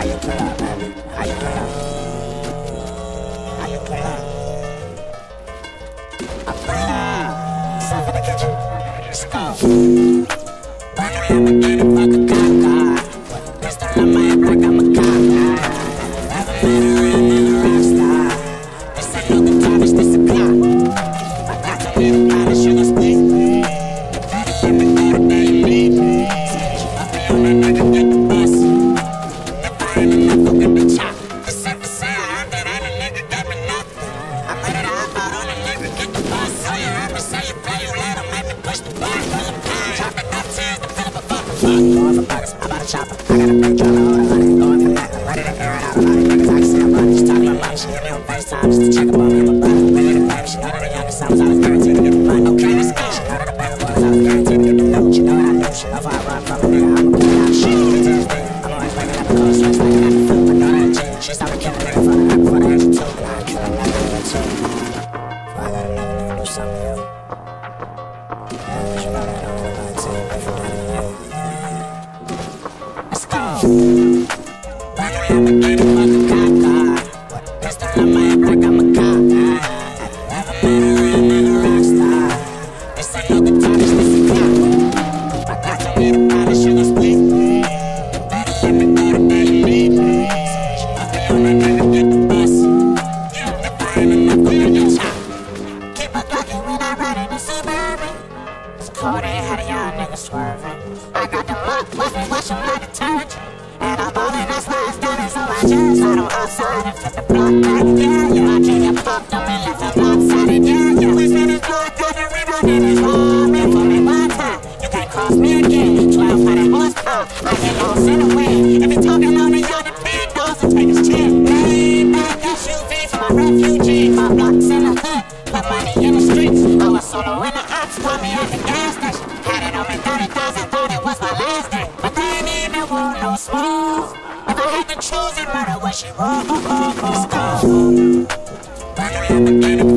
you pull up, baby? How you pull up? How you pull up? I pull up. Stuff in the kitchen. Let's go. Brand new Lamborghini, fuck a cop car. Pistol on my hip like I'm a cop. Never met a real nigga rock star. This ain't no guitarist, this a clock. I got to live by the sugar split. Let me go the day you leave. I'll be on that nigga, get the bus. If I ain't enough, go get the chop. This ain't for sale, I bet ain't a nigga got me nothing. I made it out, but on a nigga, get the bus. So you heard me say you pay, you let him make me push the button. Pull the pine, chop enough tears to fill up a fucking fuck. Going for buggers, I'm about to chop her. I got a big drum, hold a honey. Going for that, I'm ready to air it out. A lot of niggas, I can see I'm running. Just talking about money, she hit me on FaceTime just to check up on me and my body. Ready to baby, she know that the youngest son was always guaranteed to get the money. Okay, let's go. She know that the baby boy was always guaranteed to get the loot. She know what I do, she know if I run from a nigga, I'ma pull out shit. I'm always waking up a cold sweats like I got the flu. I know that G, she started killing nigga for the night before the engine too. But I kill another nigga too. Before I let another nigga do something to you. You know that I'm gonna lie to you if you're not in you. Let's go. Brand new Lamborghini, fuck a cop car. Pistol on my hip like I'm a cop. Never met a real nigga rock star. This ain't no guitarist, this a clock. I got to live by the sugar split. Better let me go the day you leave. I'll be on that nigga, get the bus. If I ain't enough, go get your chop. Keep a Glockin' when I ride in the Suburban. It's cold, ain't had a young nigga swerving. I got the luck, watch him like detergent. And I'm ballin', I slice diamonds on my jersey. I don't outside and flip the block back, yeah. I can't get popped up and left him lopsided, yeah. We spin his block, got the rebound in his ball. Man, for me one time, you can't cross me again. 1200 horsepower, I get lost in the wind. If he talking on the yard, the big dogs will take his chin. Lay back SUV for my refugee. My blocks in the hood, put money in the streets. I was solo in the ops, caught me at the gas station. Had it on me 30,000, thought it was my last day. But they ain't even want no smoke. If I had to choose it, murder what she wrote. Let's go. Brand new Lamborghini.